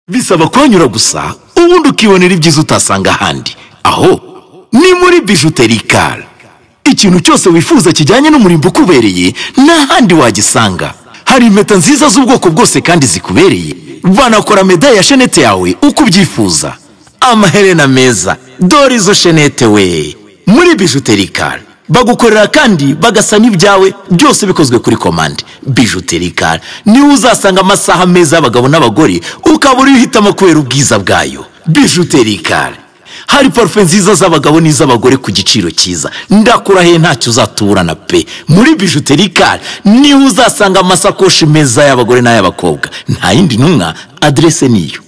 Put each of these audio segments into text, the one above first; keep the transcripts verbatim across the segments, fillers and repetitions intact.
bisaba kwanyura gusa ubundi ukibonera ibyiza utasanga ahandi. Aho ni muri Bijouterie Car. Ikintu cyose wifuza kijyanye n'umurimbo kubereye n'ahandi wagisanga. Hari impeta nziza z'ubwoko bwose kandi zikubereye. Banakora medaille ya shenete yawe uko ubyifuza. Amaherena meza, dore izo shenete we. Muri Bijouterie Car bagukorera kandi bagasana ibyawe byose bikozwe kuri commande. Bijouterie Car ni uzasanga amasaha meza y'abagabo n'abagore ukabura uhitamo kubera ubwiza bwayo. Bijouterie Car hari parfum nziza z'abagabo n'iz'abagore ku giciro cyiza. Ndakurahiye ntacyo uzaturana pe. Muri Bijouterie Car ni uzasanga amasakoshi meza y'abagore n'ay'abakobwa. Nta yindi ntumwa, adresse niyo.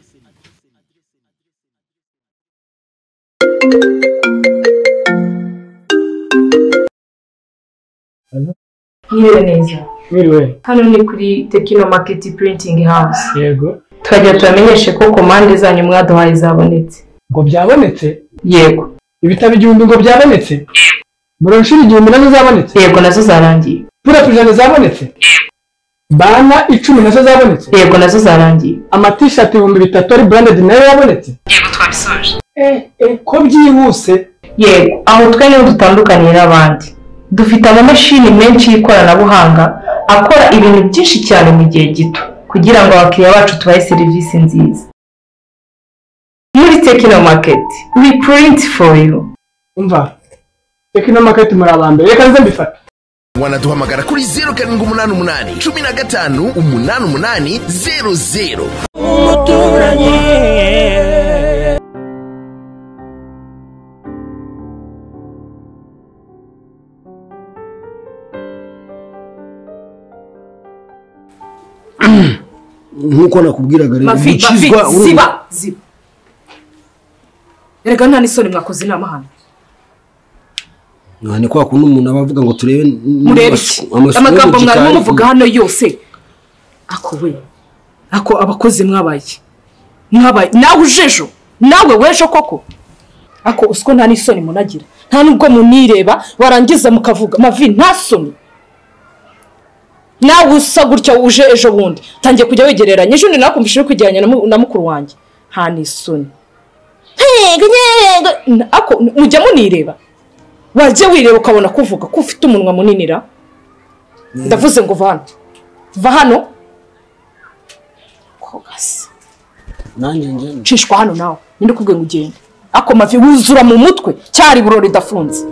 Mwiriwe neza. Mwiriwe. Hano ni kuri Tekino Market Printing House. Yego. Twajya turamenyeshe ko komande zanyu mwaduhaye zabonetse. Ngo byabonetse? Yego. Ibitabo igihumbi ngo byabonetse? Broshuri igihumbi nazo zabonetse? Yego, nazo zarangiye. Pura pijana zabonetse? Bana icumi nazo zabonetse? Yego, nazo zarangiye. Ama-t-shirt ibihumbi bitatu ari branded nayo yabonetse? Yego, twabisoje. Eh, eh, ko byihuse? Yego, aho twe niho dutandukaniye n'abandi. Dufite amamashini menshi y'ikoranabuhanga akora ibintu byinshi cyane mu gihe gito kugira ngo abakiriya bacu tubahe serivisi nziza. Muri Tekino Market, we print for you. Umva, Tekino Market muri abambere, reka nze mbifata. Wanaduhamagara kuri zero karindwi umunani umunani cumi na gatanu umunani umunani zero zero. Nkuko nakubwiraga rero bicizwa ziba ziba. Erega nta nisoni mwakoze inama hano. Nani kwa kuno umuntu abavuga ngo turebe amagambo mwari muvuga hano yose. Ako we. Ako abakozi mwabaye. Mwabaye nawe ujejo. Nawe wejo koko. Ako usko nta nisoni munagira. Nta nubwo munireba warangiza mukavuga mavi nta soni. Nawe usa gutya uje ejo bundi tangiye kujya wegereranya ejo nakumvishije kujyanya na mukuru wanjye nta nisoni. Ako mujya munireba wajye wireba ukabona kuvuga ko ufite umunwa muninira. Ndavuze ngo va hano va hano kogasi nanjye nje cishwa hano nawe ninde kubwe ngo ugende. Ako mavi wuzura mu mutwe cyari burori dafunze.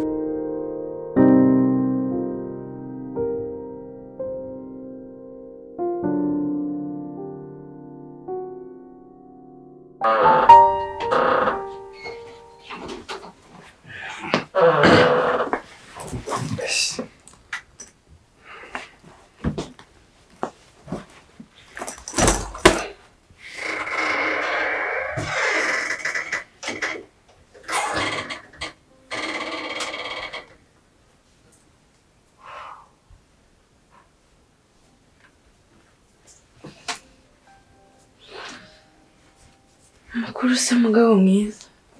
Makuru se mugabo mwiza.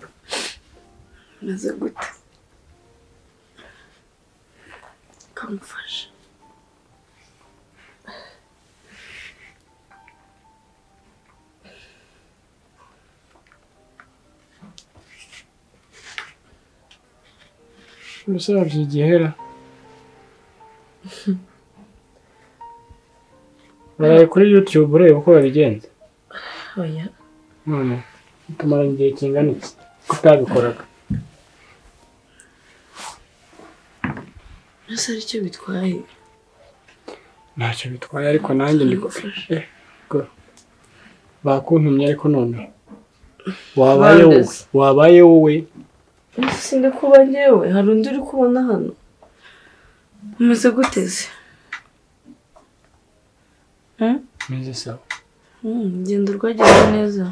Maze gute? Kamufasha. Umusaba byigihera. Baraye kuri YouTube ureba uko babigenza. Oya. None tumara igihe kingana iki kutabikoraga? Ese ari cyo bitwaye? Ntacyo bitwaye ariko nanjye ndiko eh go bakuntumye ariko none wabaye wowe wabaye wowe sinde kuba ngewe hari undi uri kubona hano. Umeze guteze? Hmm? Meze sawa. Hmm, genda rwagenze neza.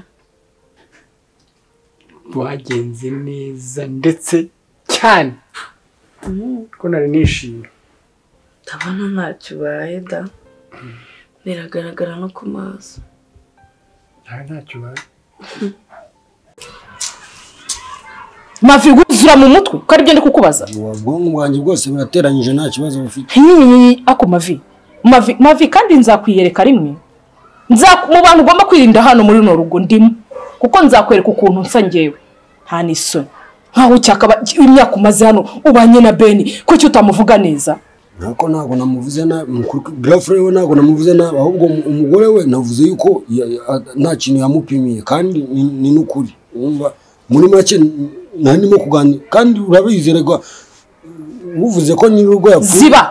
Rwagenze neza ndetse cyane. Mhm. Ko nari nishimye. Tabana ntacyo baye da. Biragaragara no ku maso. Nta ntacyo baye. Mavi wuzura mu mutwe ko ari byo ndi kukubaza. Ubwonko bwanjye bwose burateranyije nta kibazo bufite. Ako mavi mavi mavi kandi nzakwiyereka rimwe. nza mu bantu ugomba kwirinda hano muri no rugo ndimo kuko nzakwereka ukuntu nsa ngewe nta n'isoni nkaho cyakaba imyaka umaze hano ubanye na Beni ko cyo utamuvuga neza. Nako nago namuvuze na girlfriend we nago namuvuze na ahubwo umugore we navuze yuko nta kintu yamupimiye kandi ni nukuri umva muri make nanimo kuganira kandi urabizerega uvuze ko nyirugo yapfuye ziba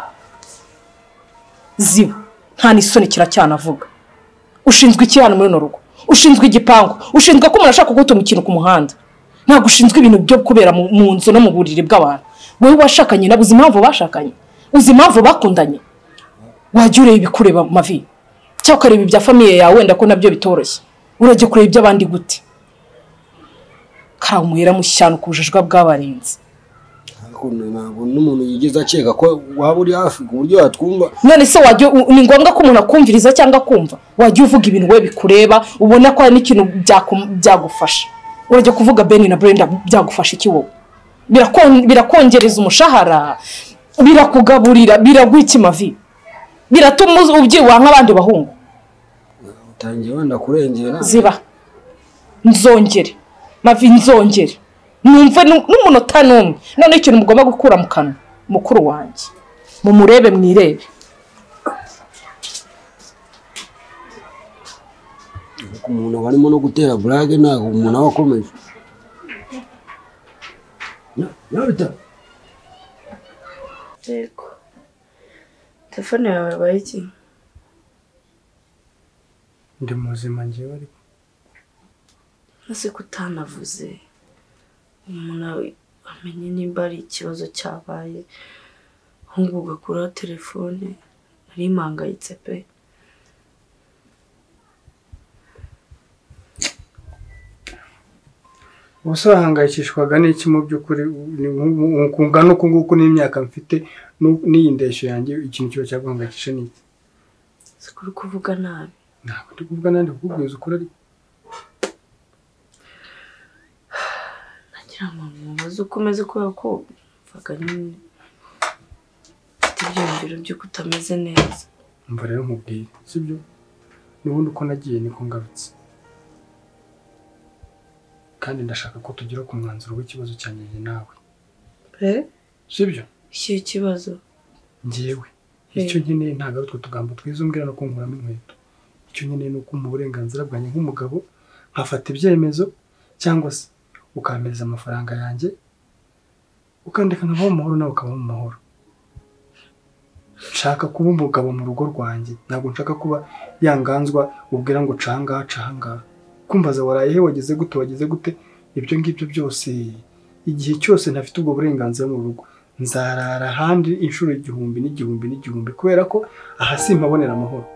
ziba nta n'isoni kiracyanavuga ushinzwe iki hano muri no rugo ushinzwe igipangu ushinzwe ko umuntu ashaka kugutuma ikintu ku muhanda nta gushinzwe ibintu byo kubera mu nzu no mu buriri bw'abantu wowe washakanye nabuze impamvu bashakanye uzi impamvu bakundanye wajya ureba ibikureba mavi cyangwa ukareba ibya famiye yawe wenda ko nabyo bitoroshye urajya kureba iby'abandi gute karamuhera mushyano kubujijwa bw'abarenze ntabwo n'umuntu yigeze akeka ko waba uri hafi ku buryo yatwumva none se wajya ni ngombwa ko umuntu akumviriza cyangwa kumva wajya uvuga ibintu we bikureba ubona ko hari n'ikintu byagufasha urajya kuvuga Beni na Brenda byagufasha iki wowe birakongereza umushahara birakugaburira biragwiki mavi biratuma ubyiwa nk'abandi bahungu utangiye wenda kurengera ziba nzongere mavi nzongere numva n'umunota numwe none ikintu mugomba gukura mu kanwa mukuru wanjye mu murebe mwirebe ku muntu barimo no gutera blague ntago umuntu abakomeje yabita yego telefone yawe yabaye iki ndi muzima ngewe ariko ese kutanavuze umuntu amenye nimba ari ikibazo cyabaye ahubwo ugakuraho telefone ari impangayitse pe ubuse wahangayikishwaga n'iki mu by'ukuri kungana uku nguku n'imyaka mfite n'iyi ndeshyo yanjye ikintu kiba cyaguhangayikisha n'iki si kuri kuvuga nabi ntabwo ndi kuvuga nabi kukubwiza ukuri ariko nagira ngo mubaze uko umeze kubera ko mvaga nyine mfite ibyiyumviro by'uko utameze neza mva rero nkubwire sibyo n'ubundi uko nagiye niko ngarutse kandi ndashaka ko tugira ku mwanzuro w'ikibazo cyanjye nawe eh sibyo iki kibazo ngewe icyo nkeneye ntago ari utwo tugambo twiza umbwira no kunkuramo inkweto icyo nkeneye ni uko mu burenganzira bwanjye nk'umugabo nkafata ibyemezo cyangwa se ukampereza amafaranga yanjye ukandeka nkabaho mu mahoro nawe ukabaho mu mahoro nshaka kuba umugabo mu rugo rwanjye ntabwo nshaka kuba yanganzwa ubwira ngo canga canga kumbaza waraye wageze gute wageze gute ibyo ngibyo byose igihe cyose ntafite ubwo burenganzira mu rugo nzarara handi inshuro igihumbi n'igihumbi n'igihumbi kubera ko aha simpabonera amahoro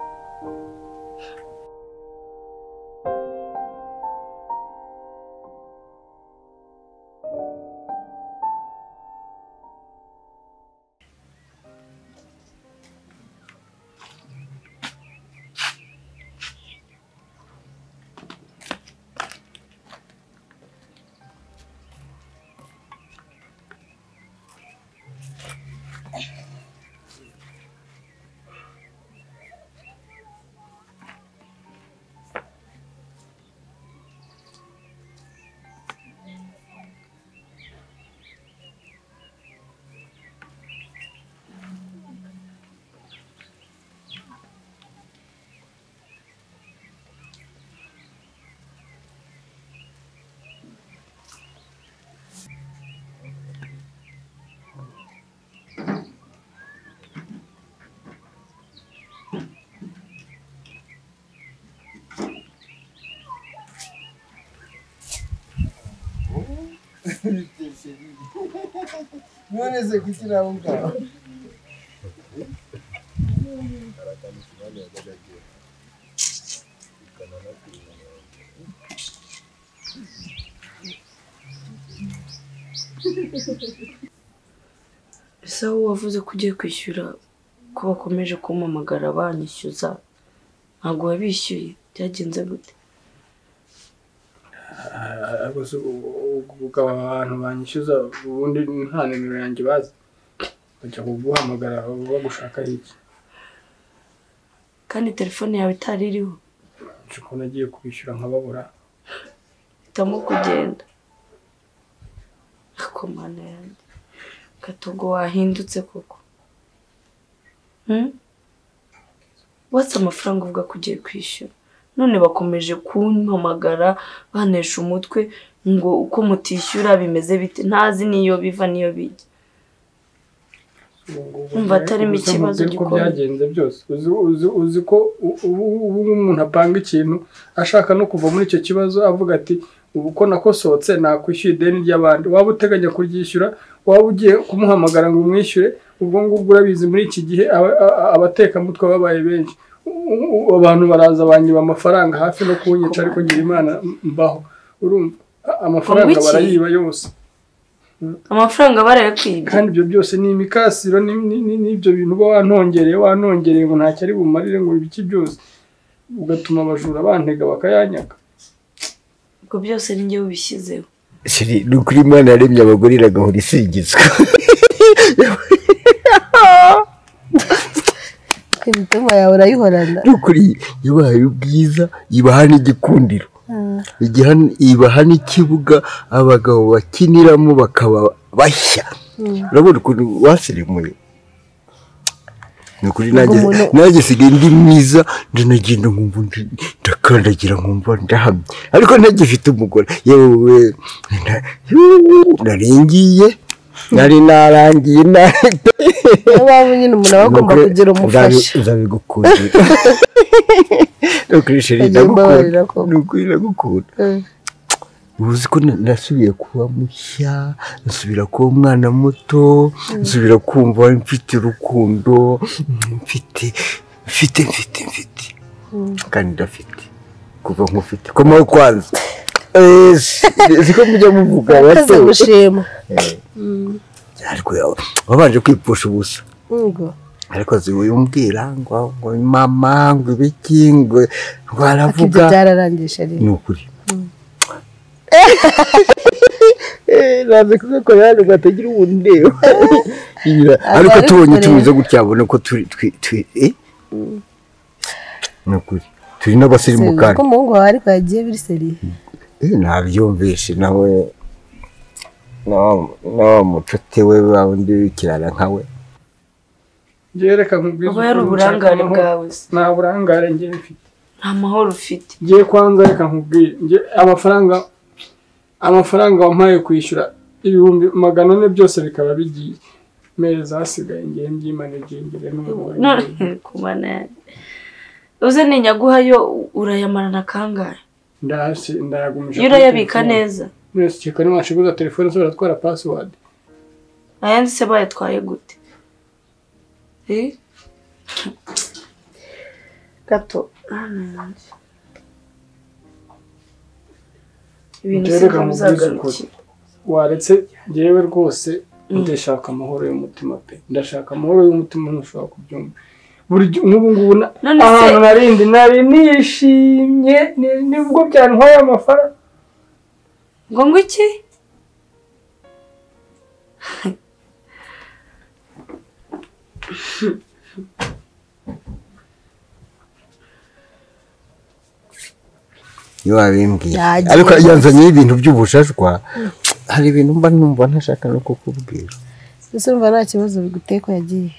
none se kugira ngo ngaho ese wowe wavuze ko ugiye kwishyura ko bakomeje kumpamagara banyishyuza ntabwo wabishyuye byagenze gute ukaba abantu banyishyuza ubundi nta nimero yanjye bazi bajya kuguhamagara bagushaka iki kandi telefone yawe itari iriho ko nagiye kubishyura nkababura. hitamo kugenda ako mana yanjye Gatogo wahindutse koko hmm? What's amafaranga uvuga kugiye kwishyura none bakomeje kumpamagara banesha umutwe ngo uko mutishyura bimeze bite ntazi niyo biva niyo bijya umva atarimo ikibazo gikomeye byagenze byose uzi uzi uzi ko ubu umuntu apanga ikintu ashaka no kuva muri icyo kibazo avuga ati ubu ko nakosotse nakwishyura ideni ry'abandi waba uteganya kuryishyura waba ugiye kumuhamagara ngo umwishyure ubwo ngubwo urabizi muri iki gihe abateka mutwe babaye benshi abantu baraza banyiba amafaranga hafi no kunyica ariko ngira Imana mbaho urumva amafaranga barayiba yose amafaranga barayakwibye kandi ibyo byose ni imikasiro n'ibyo bintu ba wanongereye wanongereye ngo ntacyo ari bumarire ngo ibiki byose ugatuma abajura bantega bakayanyaga ubwo byose ni njye ubishyizeho shiri n'ukuri Imana yaremye abagore iragahora isingizwa imitima yawe urayihorana n'ukuri yabaye ubwiza ibaha n'igikundiro ibaha n'ikibuga abagabo bakiniramo bakaba bashya urabona ukuntu wasirimuye nukuri nanjye sigaye ndi mwiza ndanagenda nkumva ndakandagira nkumva ndahamye ariko ntagifite umugore yewe narengiye nari narangiye nahite niba nyine umuntu aba agomba kugira umufasha uzabigukundira nukuri sheri ndagukunda nukuri ndagukunda uzi ko nasubiye kuba mushya nsubira kuba umwana muto nsubira kumva mfite urukundo mfite mfite mfite mfite kandi ndafite kuva nkufite ko mu kwanza eh siko mujya muvuga bato gushima ariko wabanje kwipfusha ubusa ngo ariko ziwe umbwira ngo ngo mama ngo ibiki ngo baravuga byararangisha ari nukuri eh naze kuko yari gatagira ubundeo ariko tubonye tumize gutyabone ko turi twi eh nukuri turi n'abasirimu kandi ko mungu wari kwagiye biri seri eh nabyumvishe nawe no no mucuti we bawundi wikirana nkawe Jereka nkubwiza ubu yari uburangare bwawe nta burangare ngiye mfite nta mahoro ufite ngiye kwanza reka nkubwiye ngiye amafaranga amafaranga wampaye kwishyura ibihumbi magana ane byose bikaba bigiye meza hasigaye ngiye mbyimanije ngire n'umuntu none kumana uze ni nyaguhayo urayamarana kangahe ndasi ndayagumisha urayabika neza mwese cyeka ni mwashiguza telefone zo baratwara password ayandi se bayatwaye gute eh gato ibintu by'amuzagaruki waretse ngewe rwose ndashaka amahoro y'umutima pe ndashaka amahoro y'umutima ntushobora kubyumva buri nk'ubu ngubu ahantu narindi nari nishimye nibwo byantwaye amafaranga ngo ngo iki yo abimbwiye ariko yanzanye ibintu by'ubushashwa hari ibintu mba numva ntashaka no kukubwira ese umva nta kibazo biguteye ko yagiye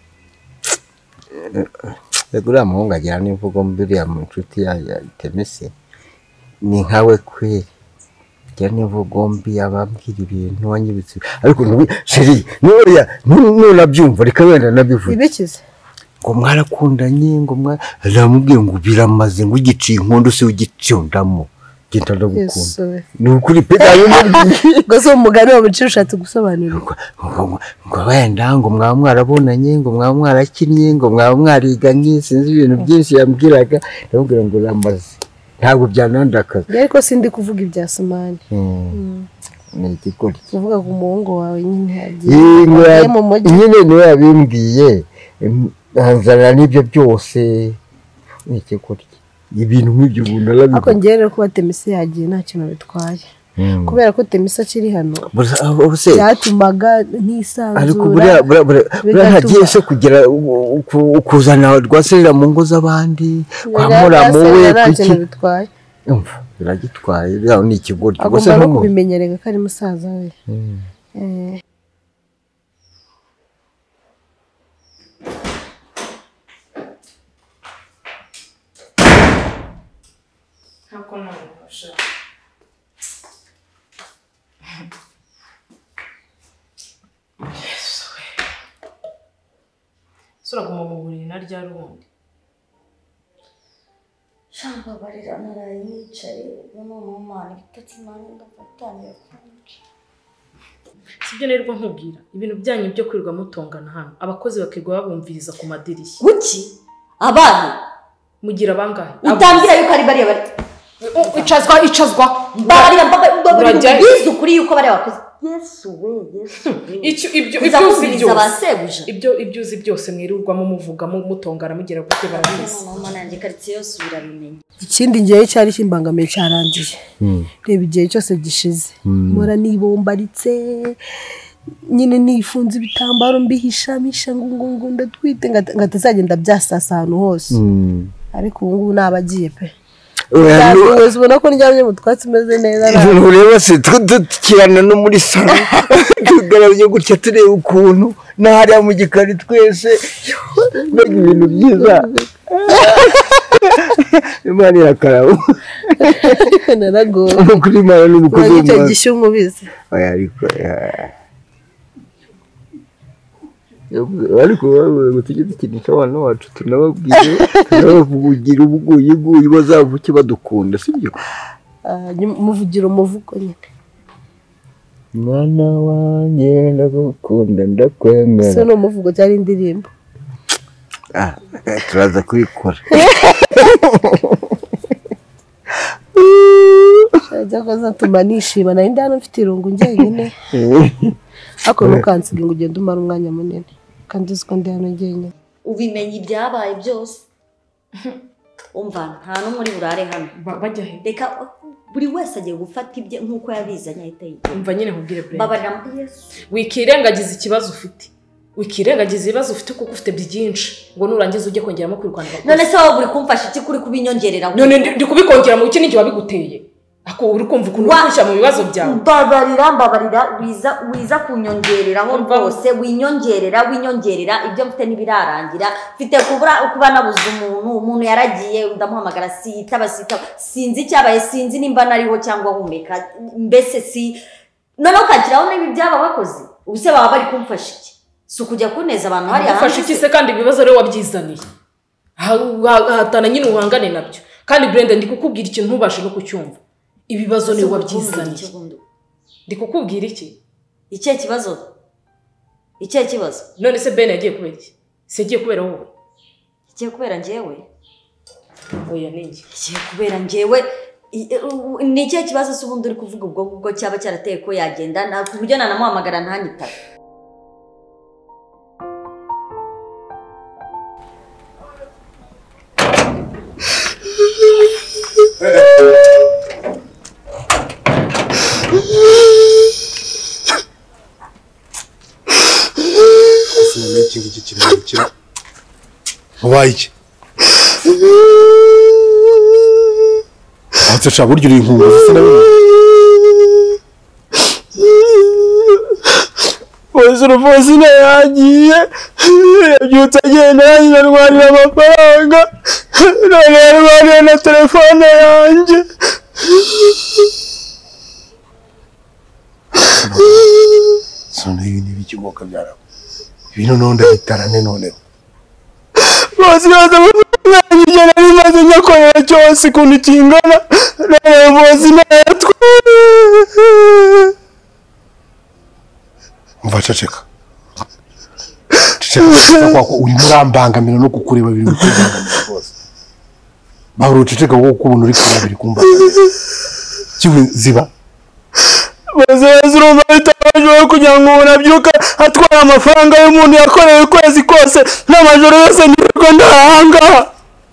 Egura muhunga agira n'imvugo mbiri ya nshuti ya Temesi ni nkawe kweri agira n'imvugo mbi abambwira ibintu wanyibitse ariko sheri noya nunabyumva reka wenda nabivuze ibikize ngo mwarakundanye ngo mwaramubwiye ngo biramaze ngo igiciye inkondo se ugicundamo genda ndagukunda ni ukuri pe yamubwiye ngo so umugani wa buciro ushatse gusobanura ngo wenda ngo mwaba mwarabonanye ngo mwaba mwarakinnye ngo mwaba mwariganye sinzi ibintu byinshi yambwiraga ndamubwira ngo ramaze ntabwo byanandakaza ariko sindi kuvuga ibya Sumani ni igikora kuvuga ku muhungu wawe nyine yagiye mu mujyi nyine niwe yabimbwiye hanzana n'ibyo byose ni igikora ibintu nk'ibyo umuntu arabivuga ako ngere ko Temesi yagiye nta kintu bitwaye kubera ko Temisa akiri hano ubuse byatumaga ntisanzura ariko buriya buriya ntagiye se kugira kuzana rwaserera mu ngo z'abandi kwamura mu we kuki bitwaye umva biragitwaye byaho ni ikigori ubuse no kubimenyerega ko ari musaza we eh Kako nabafasha Yesu we Suraguma mu buriri na rya rundi Shamba barira naraye nicaye no mu mana bitatu mani ndafatanya Sibyo nerwa nkubwira ibintu byanyu byo kwirirwa mutongana hano abakozi bakirwa babumviriza ku madirishya Buki abantu mugira bangahe Utambira yuko ari bari bari Icazwa icazwa barira mbaba bizu kuri yuko bari abakozi Yesu we Yesu Icyo ibyo ibyo uzi byose ibyo ibyo uzi byose mwirirwa mu muvuga mu mutongana mugira gute barabizi Mama nanjye quartier yose birabimenye ikindi ngiye cyari kimbangamiye cyarangiye reba igihe cyose gishize mora nibombaritse nyine nifunze ibitambaro mbihishamisha ngo ngo ndatwite ngatazagenda byasasa ahantu hose ariko ubu ngubu nabagiye pe Uzi ubona ko ndyamye mu twatsi meze neza nawe ureba se tukirana no muri salo tugarabye gutya tureba ukuntu n'ahariya mu gikari twese mbega ibintu byiza Imana irakarabo naragoye kuri Imana n'umukozi w'Imana icyo gishyumu bize oya ariko ariko ngo tujye dukinisha abana bacu tunababwire tunabavugira ubuguyiguyi bazavuke badukunda sibyo muvugira umuvugo nyine mwana wanjye ndagukunda ndakwemera so no muvugo cyari indirimbo ah turaza kubikora Jakoza tumanishima na indano mfite irungu njyenyine ako nukansiga ngo ugende umara umwanya munini kandi uziko ndi hano njyenyine ubimenye ibyabaye byose umva nta no muri burare hano bajya he reka buri wese agiye gufata ibye nkuko yabizanye ahita yigira umva nyine nkubwire Brenda babarira Yesu wikirengagiza ikibazo ufite wikirengagiza ibibazo ufite kuko ufite byinshi ngo nurangiza ujye kongeramo kwirukana none se wowe buri kumfasha iki kuri kubinyongerera none ndi kubikongera mu kintu wabiguteye ako uri kumva ukuntu ukusha mu bibazo byawe babarira mbabarira wiza wiza kunyongereraho rwose winyongerera winyongerera ibyo mfite nibirarangira mfite kubura kuba nabuze umuntu umuntu yaragiye ndamuhamagara sita basita sinzi cyabaye sinzi nimba nariho cyangwa humeka mbese si none ukagiraho nibi byaba bakoze ubuse baba bari kumfasha iki si kujya kuneza abantu hari hanze ufasha iki se kandi ibibazo rero wabyizaniye hatana nyine uhangane nabyo kandi Brenda ndi kukubwira ikintu ntubashe no kucyumva ibibazo ni wabyizaniye ndi kukubwira iki icyo kibazo icyo kibazo none se Ben yagiye kubera iki se yagiye kubera wowe yagiye kubera njyewe oya ningi yagiye kubera njyewe ni icyo kibazo se ubundi uri kuvuga ubwo ubwo cyaba cyarateye ko yagenda na ku buryo nanamuhamagara ntanyita iki ngiki kirekire ubaye iki aho tsa buryo uri inkungu zisa nawe Wazuru fosine yagiye yabyutse agenda yanarwanira amafaranga none yarwaniye na telefone yanjye sone ibi ni bikigoka byarabo ibintu nonda bitarane noneho bose baza bagenda bimaze nyakorera cyose kuntu kingana none bose natwe umva ceceka ceceka kwako uri murambangamira no kukureba biri kubangamira bose bahuru ceceka wo kubona uri kureba biri kumba kiwe ziba bazazuru bataje kugira ngo unabyuka atwara amafaranga y'umuntu yakoreye ukwezi kose n'amajoro yose niko ndahanga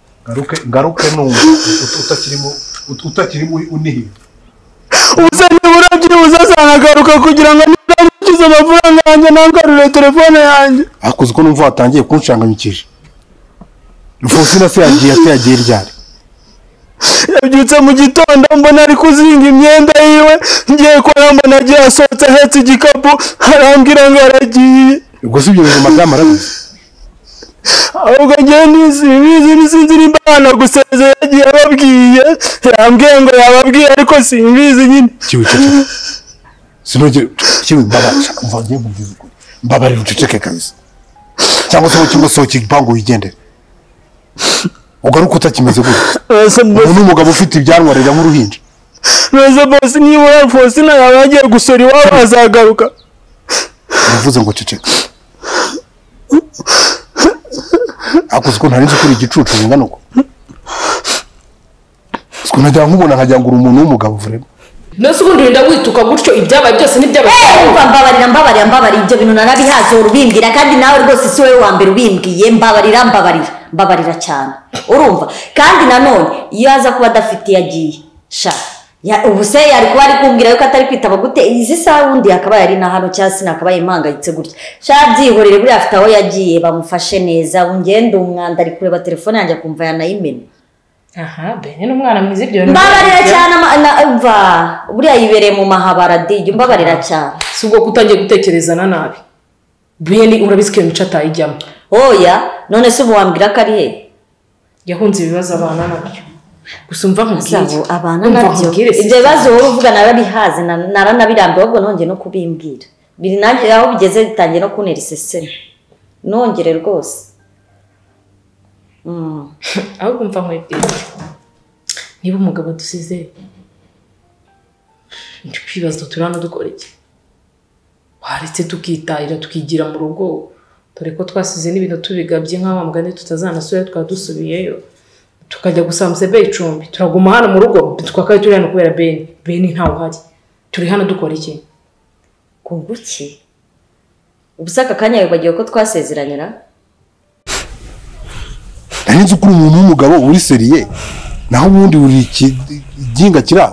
garuke garuke numva utakirimo utakirimo unihi ubuse niba byibuze azanagaruka kugira ngo niba amafaranga yanjye nangarure telefone yanjye. Akoze ko numva watangiye kunshanganyikije. Rufosina se yagiye ate yagiye ryari? Yabyutse mu gitondo mbona ari kuzinga imyenda yiwe, ngiye kubona mbona agiye asohotse ahetse igikapu arambwira ngo aragiye. Ubwo si ibyo bintu madamu arabizi? Ahubwo ngiye nisibizi nisinzi nimba yanagusezeye yagiye ababwiye, yambwiye ngo yababwiye ariko simbizi nyine. Kiwe cece. Sinogere kiwe mbabasha kumva ngiye mubwiza ukuri. Mbabarira uceceke kabisa. Cyangwa se cyangwa sohoka igipangu wigendere. Ugaruka utakimeze gute? Umuntu umugabo ufite ibyanwarira nk'uruhinja. Neza boss niba Rufosina yabagiye gusora iwabo azagaruka. Navuze ngo ceceka. Akoze ko ntarinze kuri igicucu ngana uko. Siko najya nkubona nkajya ngura umuntu w'umugabo vrema. Nose ubundi wenda wituka gutyo ibyabaye byose n'ibyabaye. Eh mbabarira mbabarira mbabarira ibyo bintu narabihaze urubimbira kandi nawe rwose si wowe wa mbere ubimbwiye mbabarira mbabarira mbabarira cyane. Urumva kandi nanone iyo aza kuba adafite yagiye sha ya ubuse yari kuba ari kumbwira yuko atari kwitaba gute izi saha wundi akaba yari na hano cyasi nakaba impangayitse gutya. Sha byihorere buri afite aho yagiye bamufashe neza ungende umwanda ari kureba telefone yanjye kumva yanayimena. Aha bene n'umwana mwiza ibyo mbabarira cyane umva buriya yibereye mu mahabara DJ mbabarira cyane. Si ubwo kutangiye gutekerezana nabi. Bene urabisike mico atayijyamo. Oya none se umuwambwira ko ari he? Yahunze ibibazo abana nabyo. Gusa umva nkubwiye abana nabyo ibyo bibazo wowe uvuga narabihaze naranabirambiwe ahubwo nongeye no kubimbwira. Biri nanjye aho bigeze bitangiye no kunera iseseme. Nongere rwose. Mm. Ahubwo umva nkubwiye. Niba umugabo dusize ndipibazo turana dukora iki? Waretse tukitahira tukigira mu rugo. Dore ko twasize n'ibintu tubigabye nk'aho mugane tutazanasubira twadusubiyeyo. Tukajya gusamse be icumbi. Turaguma hano mu rugo tukakaye turi hano kubera Ben. Ben ntawo hari. Turi hano dukora iki? Kunguki? Ubusaka kanya bibagiye ko twasezeranyira? Arinze kuri umuntu w'umugabo uri seriye. Naho ubundi uri iginga kiraho.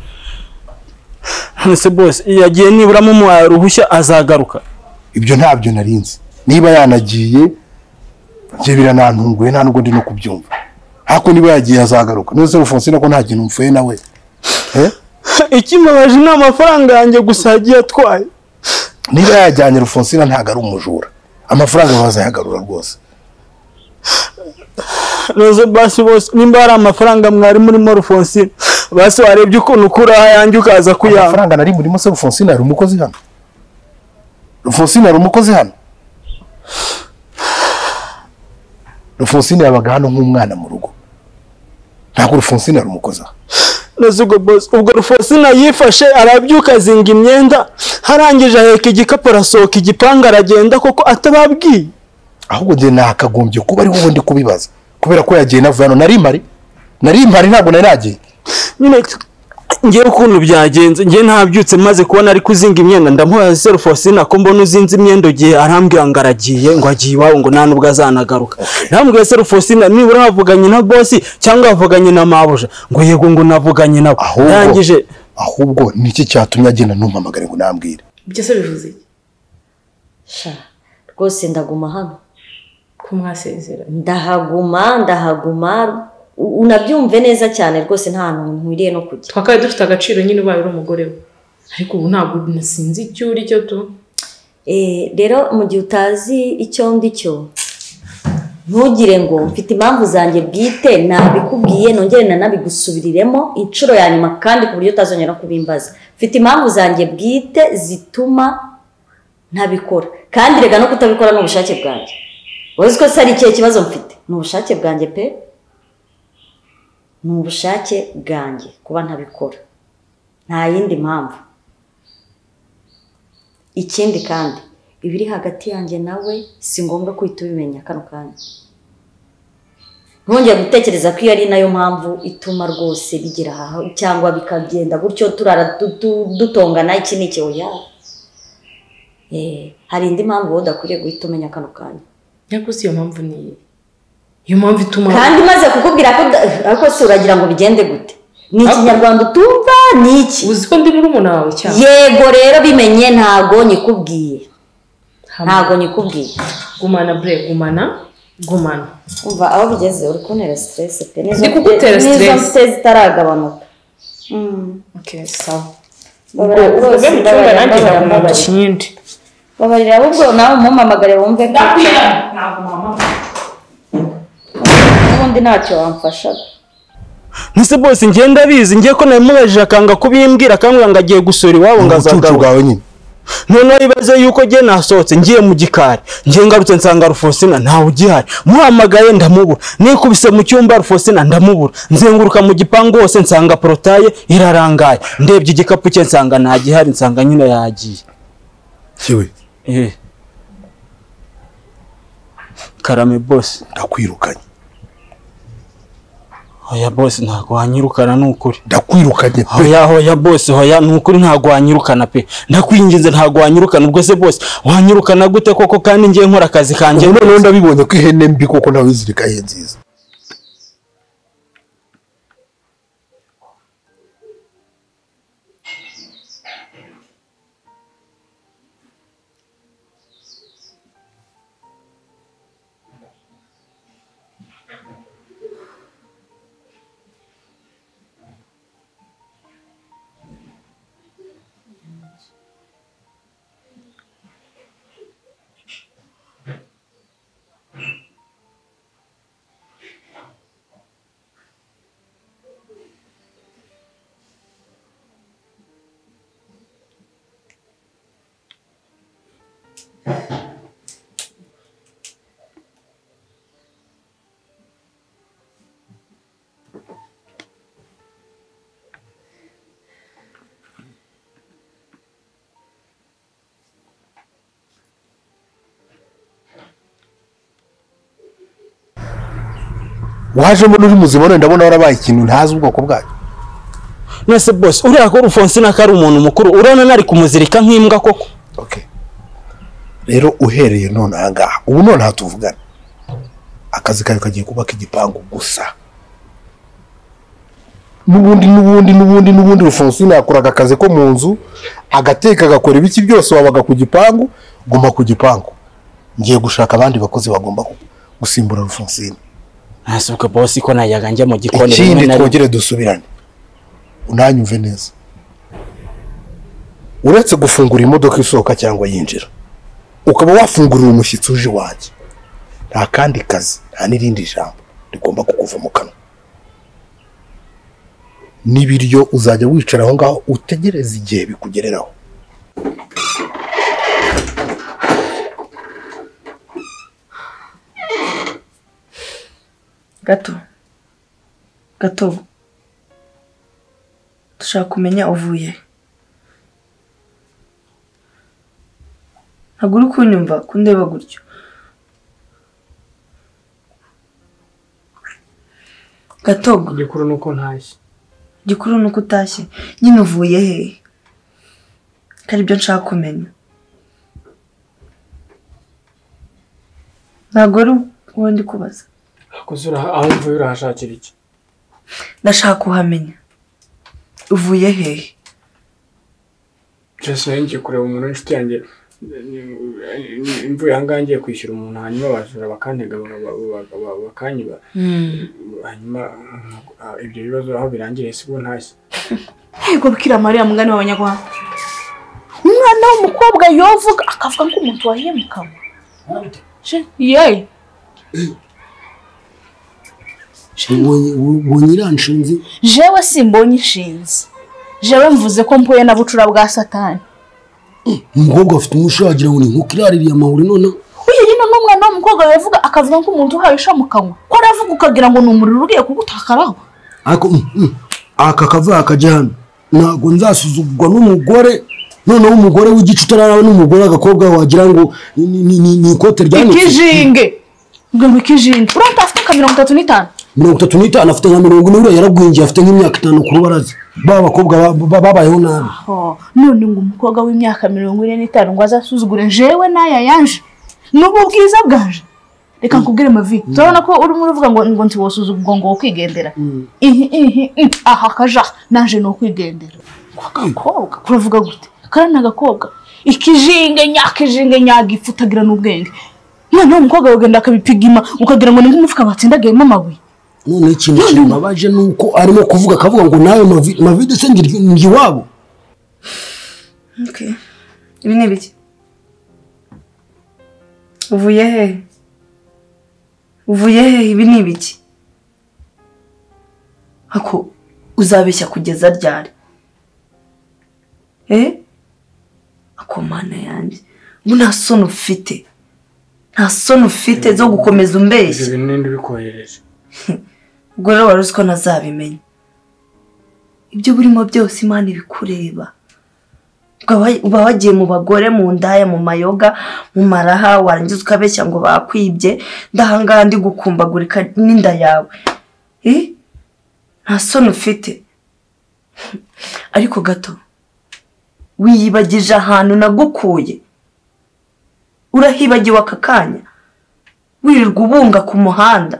Nse boss yagiye nibura mu ruhushya azagaruka. Ibyo ntabyo narinze. Niba yanagiye je biranantunguye nta nubwo ndi no kubyumva. Hako niba yagiye azagaruka. Nose Rufosina ko nta kintu mfuye nawe. Eh? Ikimabaje n'amafaranga yanjye gusa yagiye atwaye. Niba yajyanye Rufosina ntago ari umujura. Amafaranga bazayagarura rwose. Nose basi bose nimba ari amafaranga mwari muri mo Rufosina. Basi warebye ukuntu ukura yanjye ukaza kuyanga. Amafaranga nari muri mo se Rufosina ari umukozi hano. Rufosina ari umukozi hano. Rufosina yabaga hano nk'umwana mu rugo. Ntabwo Rufosina ari umukozi. Nazugo boss ubwo Rufosina yifashe arabyuka zinga imyenda harangije aheka igikapu arasohoka igipanga aragenda koko atababwiye. Ahubwo je nakagombye kuba ari wowe ndi kubibaza kubera ko yagiye navuye hano nari mari nari mari ntabwo nari nagiye. Nyine ngiye ukuntu byagenze ngiye ntabyutse maze kubona ari kuzinga imyenda ndamuhaze Rufosina ko mbona uzinze imyenda giye arambwira ngo aragiye ngo agiye iwawe ngo nta nubwo azanagaruka. Nambwiye se Rufosina nibura havuganye na boss cyangwa havuganye na mabuja ngo yego ngo navuganye nabo. Yangije ahubwo niki cyatumye agenda numpamagare ngo nambwire. Ibyo se bivuze iki? Sha rwose ndaguma hano. Ko mwasezera. Ndahaguma ndahaguma unabyumve neza cyane rwose nta hantu nkwiriye no kujya. Twakaye dufite agaciro nyine ubaye uri umugore we. Ariko ubu ntabwo nasinzi icyo uri cyo tu. Eh rero mu gihe utazi icyo ndi cyo ntugire ngo mfite impamvu zanjye bwite nabikubwiye nongere nanabigusubiriremo inshuro ya nyuma kandi ku buryo utazongera kubimbaza. Mfite impamvu zanjye bwite zituma ntabikora kandi rega no kutabikora n'ubushake bwanjye. Wowe ko sari ikihe kibazo mfite n'ubushake bwanjye pe n'ubushake bwanjye kuba ntabikora nta yindi mpamvu. Ikindi kandi ibiri hagati yanjye nawe si ngombwa kwita ubimenya kano kanya. Ntongeye gutekereza ko iyo ari nayo mpamvu ituma rwose bigira aha cyangwa bikagenda gutyo turara dutongana iki n'iki oya. Eh hari indi mpamvu udakwiriye guhita umenya kano kanya. Yakuze iyo mpamvu ni iyo mpamvu ituma kandi maze kukubwira ko ariko se uragira ngo bigende gute ni ikinyarwanda utumva ni iki uzi ko ndi murumuna wawe cyane yego rero bimenye ntago nyikubwiye ntago nyikubwiye gumana bre gumana gumana umva aho bigeze uri kuntera stress pe Ndi kugutera stress. nizo mfite zitaragabanuka mm okay sawa babara rwose ndabona nanjye ndabona ikindi babarira ahubwo nawe umumpamagare wumve ko ntabwo mama ubundi ntacyo wamfashaga Nise bose ngenda bizi ngiye ko namubajije akanga kubimbwira akambwira ngo agiye gusura iwabo ngazagaruka bwawe nyine none ibaze yuko giye nasohotse ngiye mu gikari ngiye ngarutse nsanga Rufosina ntawe ugihari muhamagaye ndamubura nikubise mu cyumba Rufosina ndamubura nzenguruka mu gipangu hose nsanga porotaye irarangaye ndebye igikapu cye nsanga nta gihari nsanga nyine yagiye kiwe eh Karame boss ndakwirukanye Oya boss ntago wanyirukana nukuri ndakwirukanye pe Oya oya boss oya nukuri ntago wanyirukana pe ndakwinginze ntago wanyirukana ubwo se boss wanyirukana gute koko kandi ngiye nkora akazi kanje none ndabibonye ko ihene mbi koko nawe izirika ye nziza waje mbona uri muzima none ndabona warabaye ikintu ntazi ubwoko bwayo Nese boss uriya ko Rufonsina kari umuntu mukuru urana nari kumuzirika nk'imbwa koko okay rero uhereye none ahangaha ubu none hatuvugana akazi kayo kagiye kubaka igipangu gusa nubundi nubundi nubundi nubundi Rufonsina yakoraga akazi ko mu nzu agateka agakora ibiki byose wabaga ku gipangu guma ku gipangu ngiye gushaka abandi bakozi bagomba gusimbura Rufonsina Nasuka boss ko nayaga njye mu gikoni ikindi twongere dusubirane unanyumve neza uretse gufungura imodoka isohoka cyangwa yinjira ukaba wafungurira umushyitsi uje waje nta kandi kazi nta n'irindi jambo rigomba kukuva mu kanwa n'ibiryo uzajya wicara aho ngaho utegereza igihe bikugereraho gato gato dushaka kumenya uvuye ntabwo uri kunyumva kundeba gutyo gatogo igikuru nuko ntashye igikuru nuko utashye nyine uvuye he kari byo nshaka kumenya ntabwo ari uwo ndi kubaza aho mvuye urahashakira iki ndashaka kuhamenya uvuye hehe Jesse ngiye kureba umuntu w'inshuti yanjye imvuye ahangaha ngiye kwishyura umuntu hanyuma bajura bakantega bakanyiba hanyuma ibyo bibazo aho birangiriye sibwo ntashye Yego Bikira Mariya mugani w'abanyarwanda umwana w'umukobwa yovuga akavuga ko umuntu wahiye mu kanwa ye Ubonyiranshinzi jewe simbonye inshinzi jewe mvuze ko mpuye na bucura bwa satani umukobwa afite umushagira ngo ni nkuko iraririye amahuri none uyu nyine n'umwana w'umukobwa yavuga akavuga ko umuntu uhaye isha mu kanwa ko aravuga ukagira ngo ni umuriro ugiye kugutakaraho ariko aka kava akajya hano ntabwo nzasuzugurwa n'umugore noneho umugore w'igice utararaba n'umugore agakobwa wagira ngo ni ikote ryanitse ikijinge ngo ikijinge uranta afite ka mirongo itatu n'itanu mirongo itatu n'itanu afite nka mirongo ine uriya yaragwingiye afite nk'imyaka itanu ku rubaraza ba bakobwa babayeho nabi none ngo umukobwa w'imyaka mirongo ine n'itanu ngo azasuzugure jewe n'aya yanje n'ubu bwiza bwaje reka nkubwire mavi turabona ko urimo uruvuga ngo ngo ntiwosuza ubwongo wo kwigendera ihi ihi aha kaja naje no kwigendera kwakobwa kuravuga gute kana gakobwa ikijinge nyakijinge nyagifutagira n'ubwenge none umukobwa wagenda akabipigima ukagira ngo ni nk'umufuka batsindagiyemo amabuye none ikintu kibabaje nuko arimo kuvuga akavuga ngo nawe mavi mavi dese ngi wabo. Okay, ibi ni biki uvuye he uvuye he ibi ni biki ako uzabeshya kugeza ryari eh ako mana yanjye ubu nta soni ufite nta soni ufite zo gukomeza umbeshya ibi nindi bikohereje ubwo rero wari uzi ko nazabimenya ibyo burimo byose Imana ibikureba uba wagiye mu bagore mu ndaya mu mayoga mu maraha warangiza ukabeshya ngo bakwibye ndahangaha ndi gukumbagurika n'inda yawe eh nta soni ufite ariko gato wiyibagije ahantu nagukuye urahibagiwe aka kanya wirirwa ubunga ku muhanda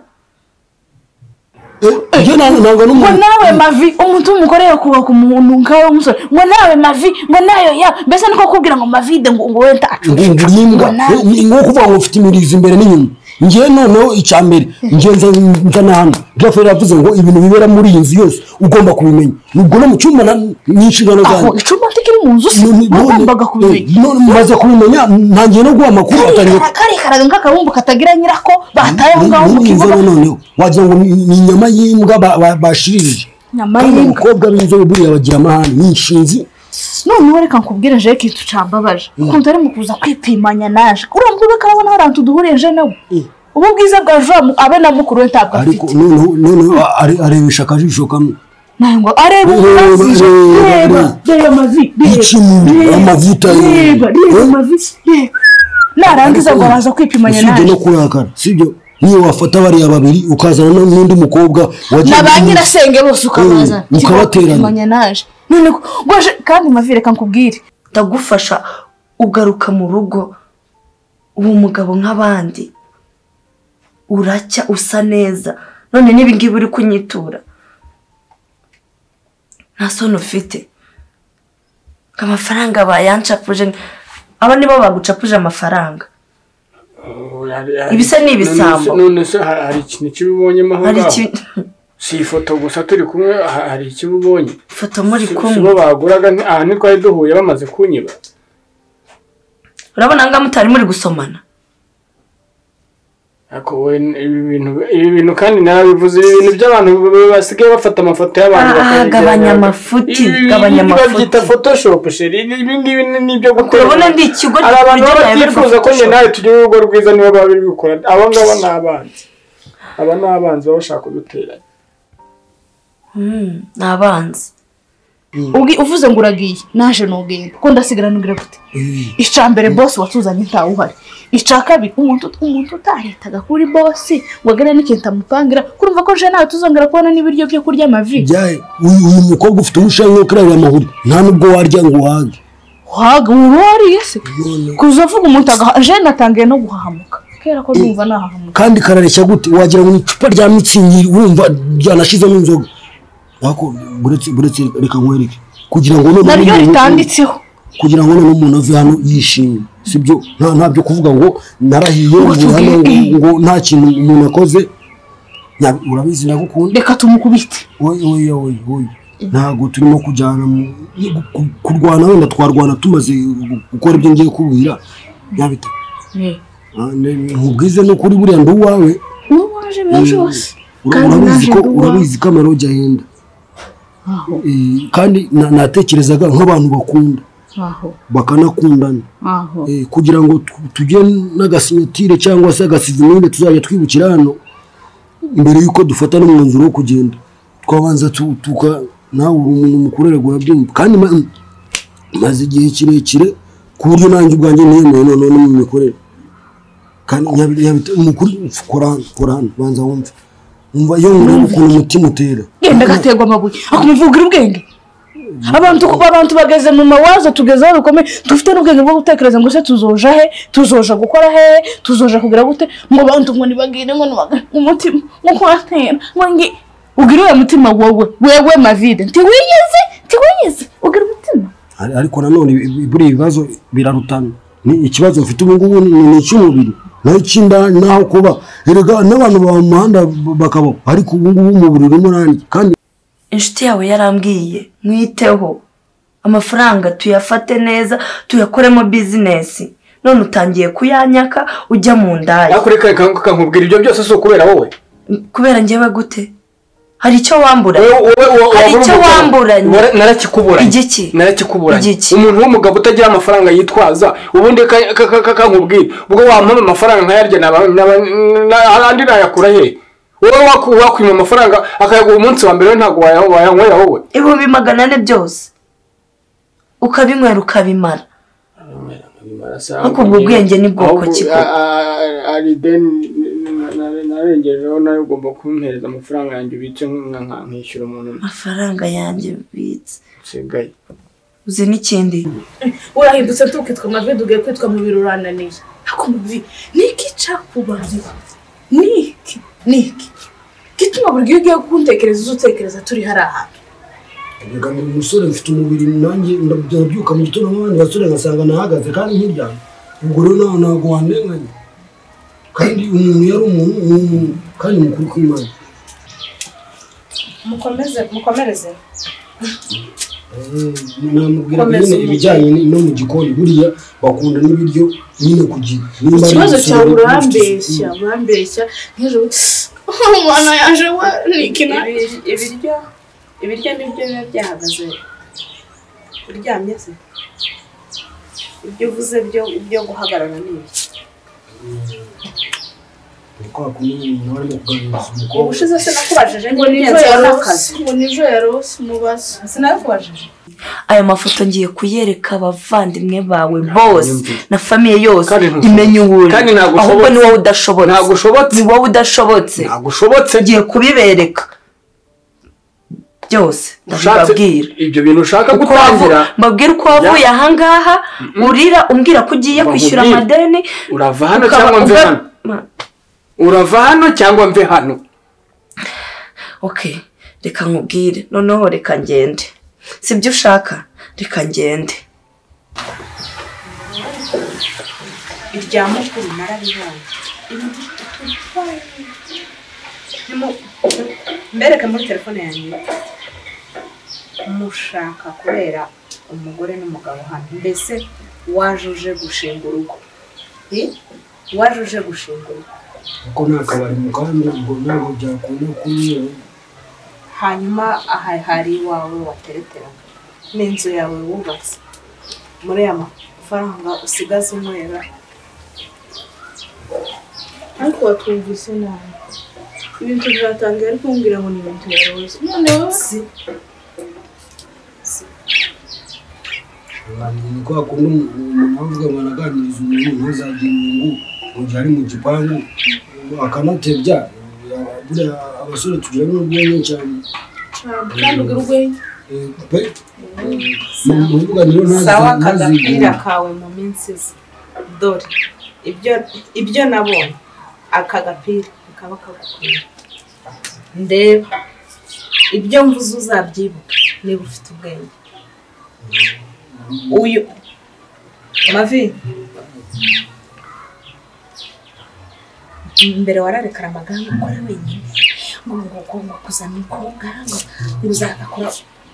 Iyo nawe ntabwo ngo nawe mavi umuntu umukoreye kuba ku muntu ngaho umusore ngo nawe mavi ngo nayo ya mbese niko kubwira ngo mavide ngo ngo wenda acucu ngo ngo kuvuga ngo ufite imirizo imbere n'inyuma ngiye noneho icyambere ngenza nzana hano Grafere yavuze ngo ibintu bibera muri iyi nzu yose ugomba kubimenya nubwo no mu cyumba n'inshingano zanjye aho icyumba tikiri mu nzu ugombaga kubimenya none maze kubimenya ntangiye no guha amakuru atari kare karaga nk'akabumbu katagira nyirako bataye aho ngaho mu kibuga noneho wagira ngo ni inyama y'imbwa bashirije nyama y'imbwa umukobwa b'inzobe buriya bagira amahane n'inshinzi none reka nkubwire je kintu cambabaje ukuntu ari mu kuza kwipimanya naje urambwe bakabona harantu duhureje nawe ubu bwiza bwa Jean abe na mukuru we ntabwo afite ariko none none arebesha akajisho kamwe nango areba amazi reba reba amazi reba amavuta reba reba amazi narangiza ngo araza kwipimanya naje sibyo no kurakara sibyo niyo wafata bariya babiri ukazana n'undi mukobwa wagiye nabanyira senge bose ukabaza ukabateranya naje none goje kandi mavire kankubwire ndagufasha ugaruka mu rugo uwo mugabo nk'abandi uracya usa neza none nibi ngibi uri kunyitura nta soni ufite amafaranga bayancapuje aba nibo bagucapuje amafaranga ibise ni ibisambo none se hari ikintu kibibonyemo aho ngaho si ifoto gusa turi kumwe hari ikibubonye ifoto muri kumwe sibo baguraga aha ni twari duhuye bamaze kunyiba urabona nga mutari muri gusomana ako we ibi bintu ibi bintu kandi narabivuze ibi bintu by'abantu basigaye bafata amafoto y'abantu bakagabanya amafuti gabanya amafuti babyita photoshop sheri ibi ngibi nibyo gukora urabona ndi ikigo abantu batifuza ko nge nawe tujye urugo rwiza niba babiri bikora abo ngabo n'abanzi aba n'abanzi bashaka kuduteranya mm n'abanzi ugi uvuze ngo uragiye naje nogenda ko ndasigara nugira gute icambere boss watuzanye ntawe uhari icakabi umuntu umuntu utaretaga kuri boss wagana n'ikintu amupangira kurumva ko je nawe tuzongera kubona n'ibiryo byo kurya amavi byaye uyu mukobwa ufite umushanyo wo kurara amahuri nta nubwo warya ngo wage waga urori ese kuzavuga umuntu je natangiye no guhahamuka kera ko ndumva nahahamuka kandi karareshya gute wagira ngo icupa rya mitsingi urumva ryanashizemo inzoga wako buretse buretse reka nkwereke kugira ngo none naryo ritanditseho kugira ngo none umuntu ave hano yishimye sibyo nta ntabyo kuvuga ngo narahiye ngo nta kintu umuntu akoze urabizi nagukunda reka tumukubite oye oye oye oye ntago turimo kujyana kurwana wenda twarwana tumaze gukora ibyo ngiye kubwira nyabita nkubwize no kuri buriya ndo wawe waje byose urabizi ko urabizi ko amaroja yenda kandi natekerezaga nk'abantu bakunda bakanakundana kugira ngo tujye n'agasinyatire cyangwa se agasivimine tuzajya twibukira hano mbere yuko dufata n'umwanzuro wo kugenda twabanza tuka nawe umuntu mukorera gurabyumva kandi maze igihe kirekire ku buryo nanjye ubwanjye niyemeye none no mu mikorere kandi nyabita umukuru Quran Quran banza wumve umva yo muri ukuntu umutima utera genda gaterwa amabuye akumuvugira ubwenge abantu abantu bageze mu mawazo tugeze aho bikomeye dufite n'ubwenge bwo gutekereza ngo se tuzoja he tuzoja gukora he tuzoja kugira gute ngo abantu ngo nibagire ngo umutima ngo kwatera ngo ngi ugira uwo mutima wowe wewe Mavide nti wiyeze nti wiyeze ugira umutima ariko nanone buri bibazo birarutana ni ikibazo mfite ubu ngubu ni icy'umubiri naho ikindi naho kuba erega n'abantu ba muhanda bakaba ariko ubu ngubu umubiri urimo nanjye kandi inshuti yawe yarambwiye mwiteho amafaranga tuyafate neza tuyakoremo bizinesi none utangiye kuyanyaka ujya mu ndaya akureka kankubwira ibyo byose so kubera wowe kubera njyewe gute hari icyo wambura hari icyo wamburanye narakikuburanye igiki narakikuburanye umuntu w'umugabo utagira amafaranga yitwaza ubundi kankubwira ubwo wampama amafaranga nkayarya n'abandi nayakura he wowe wakwima amafaranga akayaguha umunsi wa mbere ntabwo wayanywera wowe ibihumbi magana ane byose ukabinywera ukabimara ariko ubwo ubwenge ni bwoko ki ari deni narengejeho nawe ugomba kumpereza amafaranga yanjye ubitse nkishyura umuntu amafaranga yanjye ubitse usigaye uzi n'ikindi urahindutse tukitwa Mavide ugiye kwitwa mu biro urananiye ariko Mavide niki cyakubaye niki niki gituma buri gihe ugiye kuntekereza uzutekereza turi hari ahantu rega ni umusore mfite umubiri nanjye ndabyuka mu gitondo n'abandi basore ngasanga nahagaze kandi nkiryamye ubwo rero ntabwo wandenganya kandi umuntu yari umuntu kandi mukuru kw'Imana mukomeze mukomereze namubwira nyine ibijyanye no mu gikoni buriya bakunda n'ibiryo nyine kugira ikibazo cyawe urambeshya urambeshya nk'ejo umwana yaje we nikina ibiryo ibiryo nibyo biba byahagaze uryamye se ibyo uvuze byo byo guhagarara n'ibi kwa kumwe n'abandi kuganiriza umukobwa ubushize se nakubajije ngo nijo yarose ngo nijo yarose mubaza sinakubajije aya mafoto ngiye kuyereka abavandimwe bawe bose na famiye yose imenye uburi ahubwo ni wowe udashobotse ntabwo ushobotse ni wowe udashobotse ntabwo ushobotse ngiye kubibereka byose ndababwira ibyo bintu ushaka gutangira mbabwira uko wavuye ahangaha urira umbwira ko ugiye kwishyura amadeni urava hano cyangwa mve hano urava hano cyangwa mve hano okay reka nkubwire noneho reka ngende sibyo ushaka reka ngende irya mukuru narabibonye mbereke muri telefone yanjye mushaka kubera umugore n'umugabo hano mbese wajuje gushinga urugo wajuje gushinga urugo kuko nta kabari mu kandi ubwo ntabwo byakunda kumwe hanyuma aha hari iwawe wateretera n'inzu yawe wubatse muri aya mafaranga usigaze unywera ariko watwumvise nabi ibintu biratangira ariko umbwira ngo ni ibintu yarose noneho si ni kwa kundi umuntu avuga ngo anaganiriza umuntu ntazagire inyungu mu gihe ari mu gipangu akanatebya buriya abasore tugira n'urwenya cyane kandi ugira urwenya pe mu mbuga niyo sawa akagapira kawe mu minsi ze dore ibyo ibyo nabonye aka gapira kaba kagukwiye ndeba ibyo mvuze uzabyibuka niba ufite ubwenge uyu Mavi mbere wararekara amagambo ukora wenyine ngo ngo ngo kuzana umukobwa ngo uzagakora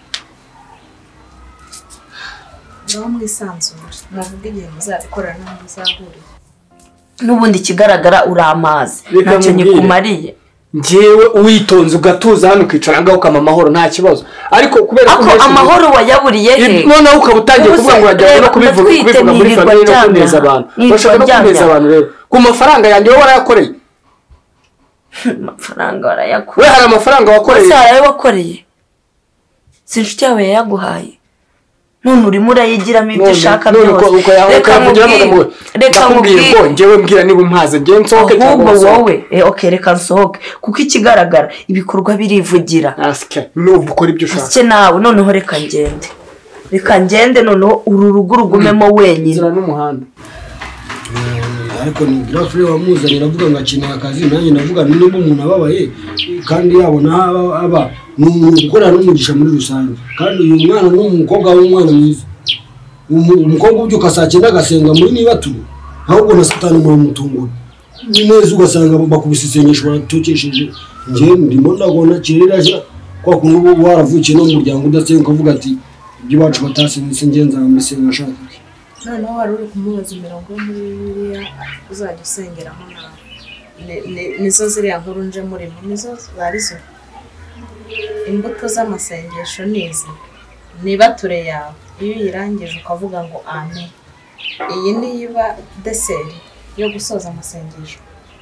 ngaho mwisanzure muvuga igihe muzabikorera n'aho muzahurira n'ubundi ikigaragara uri amazi ntacyo nyikumariye njyewe uwitonze ugatuza hano ukicara ngaho ukama amahoro nta kibazo ariko kubera ko amahoro wayaburiye he noneho ukaba utangiye kuvuga ngo urajya no kubivuga kubivuga muri famille no kuneza abantu bashaka no kuneza abantu rero ku mafaranga yanjye wowe warayakoreye amafaranga warayakoreye we hari amafaranga wakoreye ese hari ayo wakoreye si inshuti yawe yayaguhaye none urimo urayigiramo ibyo ushaka byose reka nkubwire reka nkubwire ngo njyewe mbwira niba umpaze njyewe nsohoke cyangwa wowe eh okay reka nsohoke kuko ikigaragara ibikorwa birivugira asike n'ubu ukora ibyo ushaka asike nawe noneho reka ngende reka ngende noneho uru rugo rugumemo wenyine zira n'umuhanda ariko ni grafre wamuzanira avuga ngo akeneye akazi nanjye navuga nimba umuntu ababaye kandi yabona aba ni gukora n'umugisha muri rusange kandi uyu mwana ni umukobwa w'umwana mwiza umukobwa ubyuka saa cyenda agasenga muri niba turi ahubwo na satani mu mutungura neza ugasanga bakubise isengesho baratokesheje njye ndimo ndabona kireraje kwa kuntu waravukiye no mu muryango udasenga ukavuga ati ibyo bacu batasenze ngenza ambisenga ashaka noneho wari uri kumubaza imirongo yo muri Bibiliya uzajya usengeramo nawe nizo ziriya nkuru nje murimo nizo barizo imbuto z'amasengesho nizi niba ture yawe iyo uyirangije ukavuga ngo amen iyi niba deseri yo gusoza amasengesho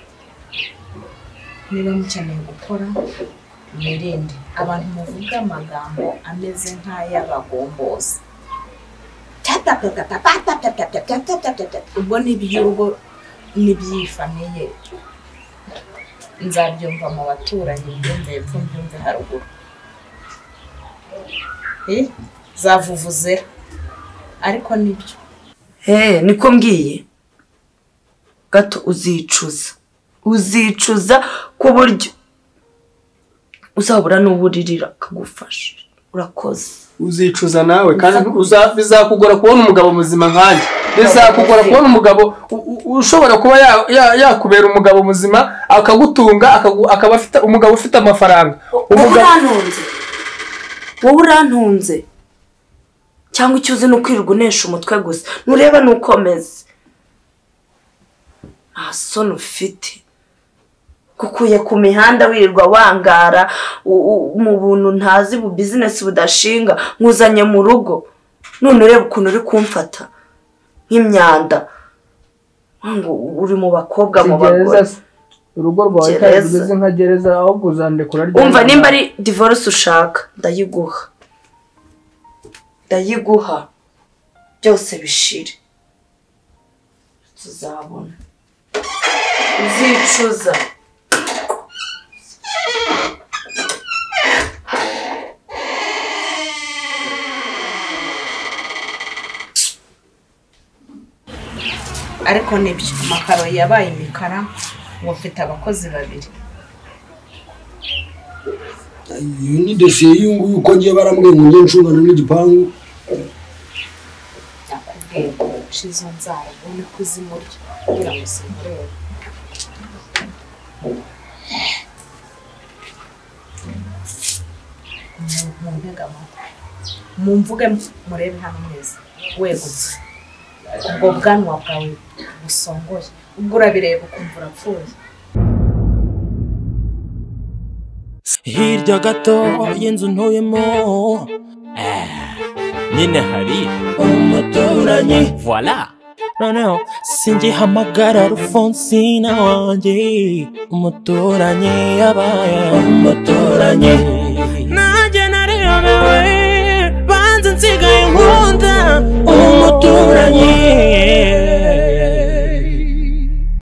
niba mukeneye gukora mwirinde abantu muvuga amagambo ameze nk'ay'abagombozi ubwo n'iby'urugo n'iby'ifamiye nzabyumva mu baturanyi mbyumve epfo mbyumve haruguru zavuvuzera ariko nibyo eh niko mbwiye gato uzicuza uzicuza ku buryo uzabura n'uburirira akagufasha urakoze uzicuza nawe kandi bizakugora kubona umugabo muzima nkanjye bizakugora kubona umugabo ushobora kuba yakubera umugabo muzima akagutunga akaba afite umugabo ufite amafaranga urantunze wowe urantunze cyangwa icyo uzi ni ukwirirwa unesha umutwe gusa nureba nukomeze nta soni ufite kukuye ku mihanda wirirwa wangara mu buntu ntazi bu business budashinga nkuzanye mu rugo none ureba ukuntu uri kumfata nk'imyanda ngo uri mu bakobwa mu bagore urugo rwawe rugeze nka gereza aho kuzandekura rya umva nimba ari divorce ushaka ndayiguha ndayiguha byose bishire tuzabona uzicuza ariko nibyo amakaro yabaye imikara ngo mfite abakozi babiri iyo ni dosiye y'unguyu uko ngiye barambwiye ngo njye nshungana n'igipangu nakubwiye ngo shizo nzara ubone kuzimurya kugira ngo simurebe mumvuge murebe hano mwese wegutse ubwo bwanwa bwawe busongoye ubwo urabireba ukumva urapfuye hirya gato y'inzu ntuyemo nyine hari umuturanyi voila noneho singihamagara Rufonsina wanjye umuturanyi yabaye umuturanyi nanjye nariyobewe banze nsigaye nkunda